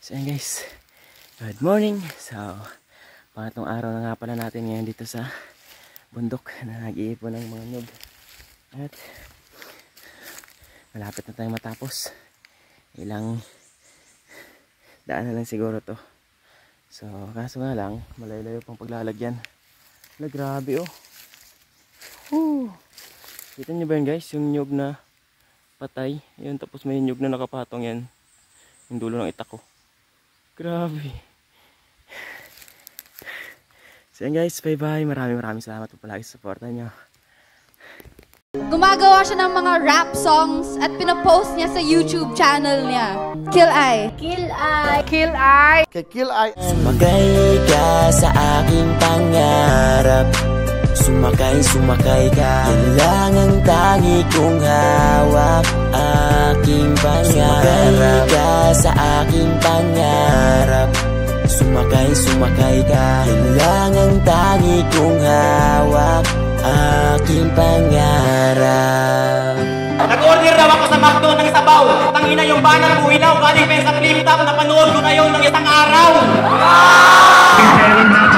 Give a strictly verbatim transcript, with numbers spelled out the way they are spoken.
So yun guys, good morning. So pangatong araw na nga pala natin ngayon dito sa bundok na nag-iipon ng mga nyug. At malapit na tayong matapos. Ilang daan na lang siguro to. So kaso nga lang, malayo-layo pang paglalagyan. Wala, grabe oh. Whew. Kita nyo ba yun guys, yung nyug na patay. Yun, tapos may nyug na nakapatong yan. Yung dulo ng itak ko. Grabe. So yan guys, bye bye. Maraming maraming salamat po palagi sa suporta nyo. Gumagawa siya ng mga rap songs at pinapost niya sa YouTube channel niya. Kill I. Kill I. Kill I. Kay Kill I. Sumakay ka sa aking pangarap. Sumakay, sumakay ka. Yan lang ang tangi kong hawak. Aking pangarap. Sumakay ka sa aking pangarap. Sumakay, sumakay ka. Yan lang ang tangi kong hawak. Aking pangarap. Nag-order daw ako sa McDo ng sabaw. Tangina yung banner ko ilaw. Galing pa sa flip top. Napanood ko na yun ng isang araw.